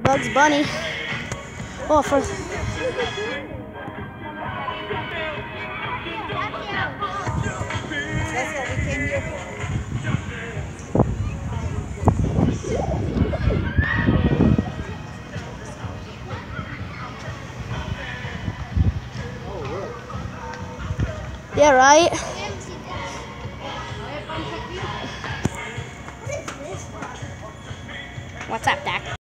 Bugs Bunny. Oh, for... That's what we came here for. Yeah, right? What's up, Dak?